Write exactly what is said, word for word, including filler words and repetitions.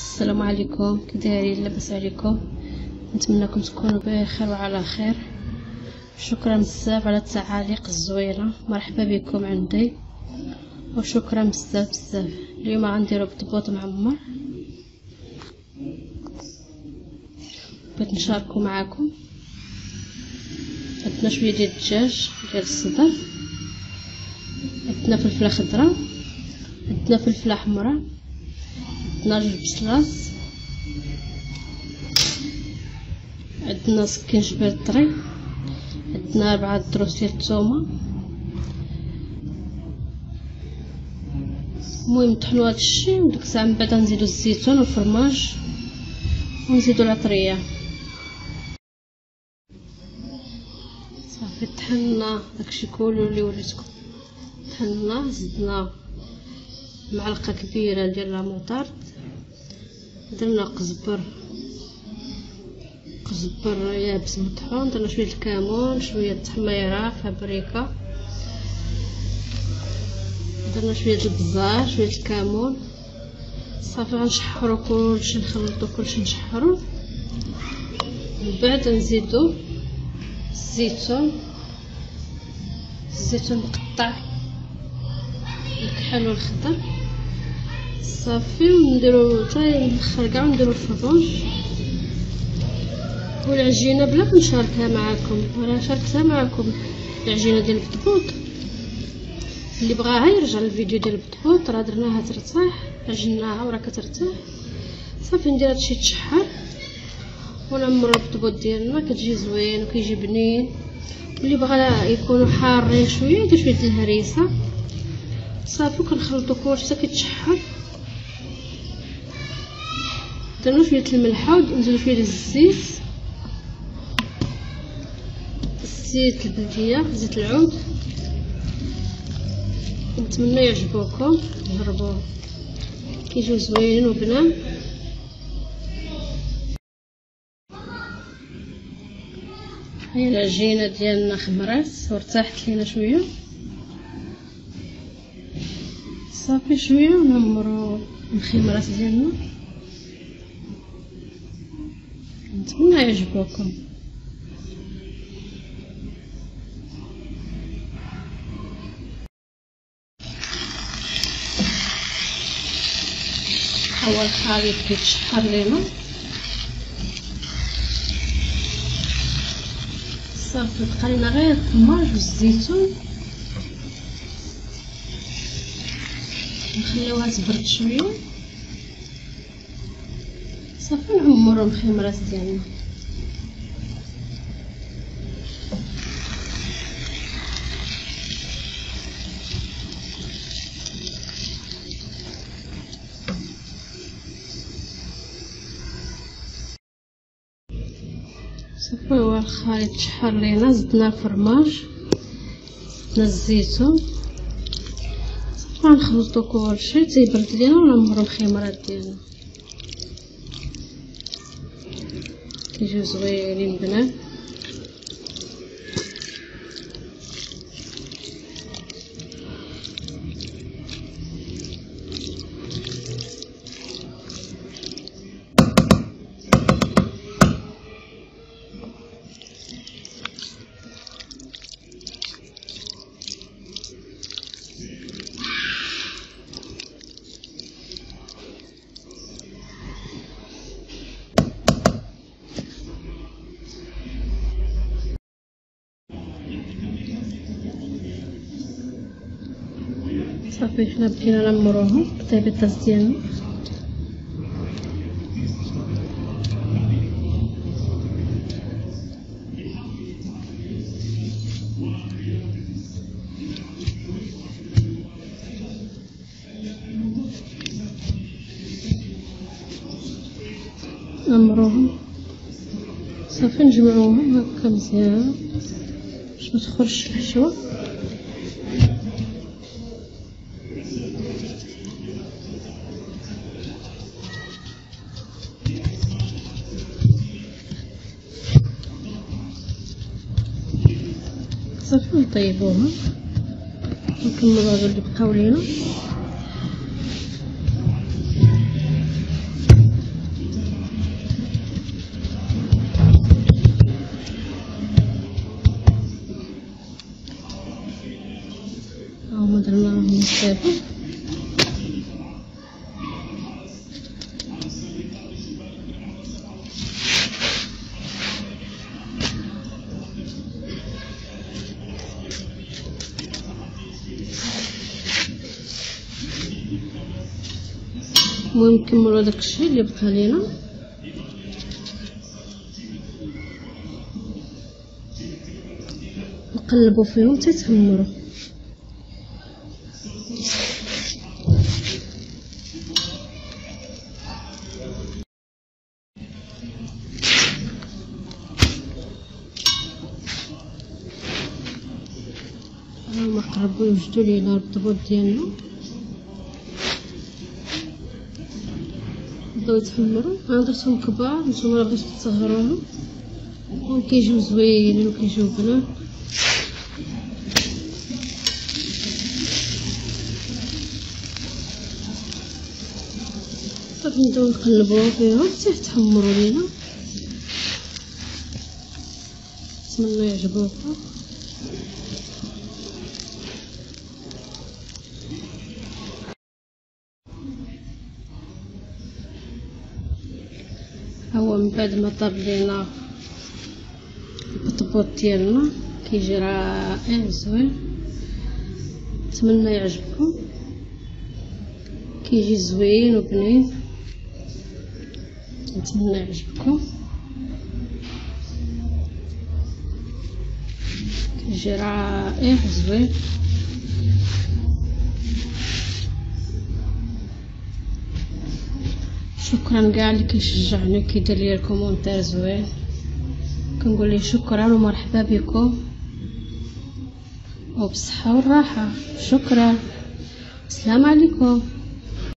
السلام عليكم، كي دايرين؟ لاباس عليكم؟ نتمنىكم تكونوا بخير وعلى خير. شكرا بزاف على التعاليق الزوينه، مرحبا بكم عندي وشكرا بزاف بزاف. اليوم غنديرو بطبوط معمر، بغيت نشاركو معاكم. عندنا شويه ديال الدجاج ديال الصدر، عندنا فلفله خضراء، عندنا فلفله حمراء، عندنا جوج بصلات، عندنا سكينجبير طري، عندنا أربعة دروس ديال الثومه. المهم نطحنوا هادشي وديك الساعه من بعد نزيدو الزيتون والفرماج ونزيدو العطريه. صافي طحنا داكشي كله اللي وريتكم، طحنا زدنا معلقه كبيره ديال لاموطارد، درنا قزبر قزبر يابس مطحون، درنا شويه الكمون، شويه التحميره، بابريكا، درنا شويه البزار، شويه الكمون. صافي غنشحرو كلشي، نخلطو كلشي نشحرو. من بعد نزيدو الزيتون، الزيتون مقطع، الكحل والخضر. صافي ونديرو حتى الاخر كاع نديرو الفرونج والعجينه بلا نشاركها معكم. انا شاركتها معكم العجينه ديال البطبوط، اللي بغاها يرجع للفيديو ديال البطبوط، راه درناها ترتاح، عجناها وراه كترتاح. صافي ندير هادشي يتشحر ونعمرو البطبوط ديالنا، كتجي زوين وكيجي بنين. اللي بغا يكونوا حارين شويه يدير شويه الهريسه. صافي كنخلطو كلشي حتى كيتشحر. درنا شويه الملحه ونزيدو شويه ديال الزيت، الزيت البلديه، زيت العود. نتمنى يعجبوكم، جربوه كيجيو زوينين وبنان. هاي العجينه ديالنا خمرات وارتاحت لينا شويه. صافي شويه ونعمرو الخمرات ديالنا، نتمنى يعجبوكم. اول خليط كيتشحر لينا. صافي بقى لنا غير الفرماج والزيتون، نخليوها تبرد شويه. صافي نعمرو الخمرات ديالنا. صافي هو الخليط تشحر لينا، زدنا الفرماج، زدنا الزيتون. صافي غنخلطو كلشي تيبرد لينا ونعمرو الخمرات ديالنا، كيجيو زوينين بنان. صافي حنا بدينا نعمروهم بالطيبيطاس ديالنا. نعمروهم صافي نجمعوهم هكا مزيان باش ما تخرجش الحشوه. صافي نطيبوها نكملو هادو اللي بقاو لينا. نقلبو. المهم نكملو داكشي اللي بقى لينا. نقلبو فيهم حتى يتحمروا. هما قربوا يوجدوا لينا الضبوط ديالنا، بداو يتحمروا. انا درتهم كبار، نتوما بغيتو تصغروهم وكيجيو زوينين وكيجيو بنان. صافي نبداو نقلبوها فيهم حتى يتحمروا لينا. نتمنى يعجبوكم. هو من بعد ما طاب لينا البطبوط ديالنا كيجي رائع زوين، نتمنى يعجبكم. كيجي زوين وبنين، نتمنى يعجبكم. كيجي رائع زوين. شكرا كاع اللي كيشجعني وكيدير لي الكومونتير زوين، كنقول ليه شكرا ومرحبا بكم وبالصحه والراحه. شكرا، السلام عليكم.